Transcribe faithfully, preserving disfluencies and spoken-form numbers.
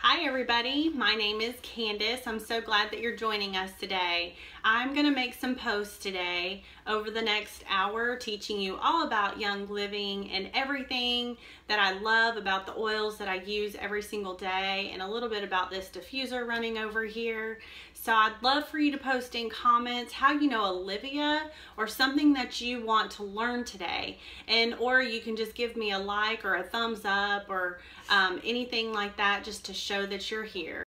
Hi everybody, my name is Candace. I'm so glad that you're joining us today. I'm going to make some posts today over the next hour teaching you all about Young Living and everything that I love about the oils that I use every single day, and a little bit about this diffuser running over here. So I'd love for you to post in comments how you know Olivia or something that you want to learn today, and or you can just give me a like or a thumbs up or um, anything like that just to show that you're here.